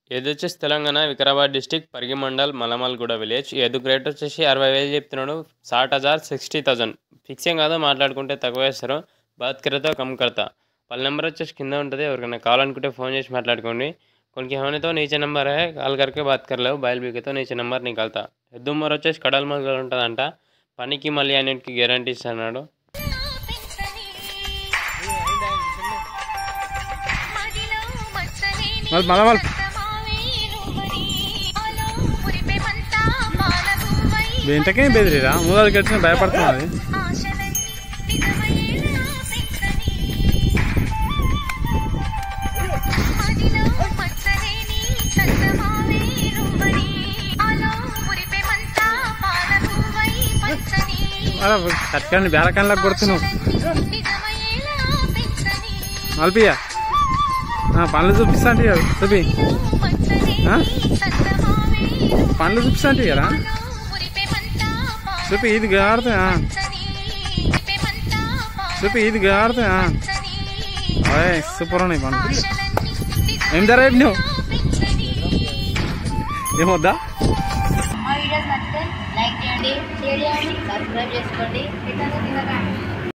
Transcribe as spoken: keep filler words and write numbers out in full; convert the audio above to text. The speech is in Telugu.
ఏది వచ్చేసి తెలంగాణ వికారాబాద్ డిస్టిక్ పరిగి మండల్ మలమల్గూడ విలేజ్. ఏదు రేట్ వచ్చేసి అరవై వేలు చెప్తున్నాడు. సాట్ హజార్ సిక్స్టీ థౌసండ్ ఫిక్స్ ఏం కాదు, మాట్లాడుకుంటే తక్కువ వేస్తారు. బాత్ కరతా కమ్ కరతా. వాళ్ళ నెంబర్ వచ్చేసి కింద ఉంటుంది, ఎవరికైనా కావాలనుకుంటే ఫోన్ చేసి మాట్లాడుకోండి. కొన్ని होने तो नीचे नंबर है, कॉल करके बात कर लो. बैल भी तो नीचे नंबर निकालता. ఎద్దు ఉమ్మర్ వచ్చేసి కడల్ మధ్యలో ఉంటుందంట. పనికి మళ్ళీ అన్నింటికి గ్యారంటీ ఇస్తున్నాడు. వెంటకే బెదిరిరా మూలాలు కట్టిన భయపడుతున్నది. కట్కండి బేరకాయలకు కొడుతున్నావు మల్పియా పండ్లు చూపిస్తా అంటే చూపి పండ్లు చూపిస్తా అంటే కదా చూపి ఇది గాడుతా చూపి ఇది గాడుతా అదే సూపర్ ఉన్నాయి పండ్లు. ఏం ధర నువ్వు ఏమొద్దా? లైక్ చేయండి, షేర్ చేయండి, సబ్స్క్రైబ్ చేసుకోండి.